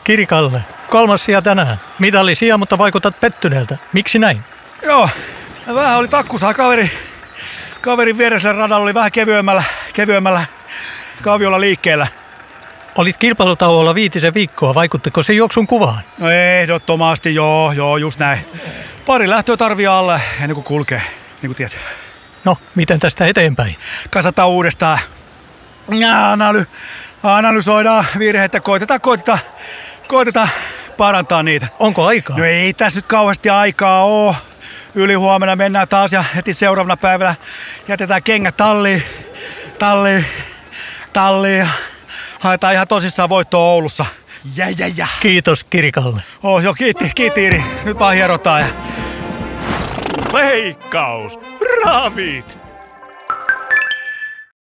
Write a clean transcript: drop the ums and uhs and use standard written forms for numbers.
Kirikalle, 3. sija tänään. Mitallisia, mutta vaikutat pettyneeltä. Miksi näin? Joo, vähän oli takkusaa kaverin vieresellä radalla oli vähän kevyemmällä kaviolla liikkeellä. Olit kilpailutauolla 5 viikkoa. Vaikuttiko se juoksun kuvaan? No ehdottomasti, joo, just näin. Pari lähtöä tarvii alle ennen kuin kulkee, niin kuin tiedät. No, miten tästä eteenpäin? Kasataan uudestaan. Analysoidaan virheitä, koitetaan parantaa niitä. Onko aikaa? No ei tässä nyt kauheasti aikaa ole. Ylihuomenna mennään taas ja heti seuraavana päivänä jätetään kengät talliin ja haetaan ihan tosissaan voittoa Oulussa. Ja. Kiitos Kirikalle. Joo, kiitti Iiri. Nyt vaan hierotaan. Leikkaus, ravit,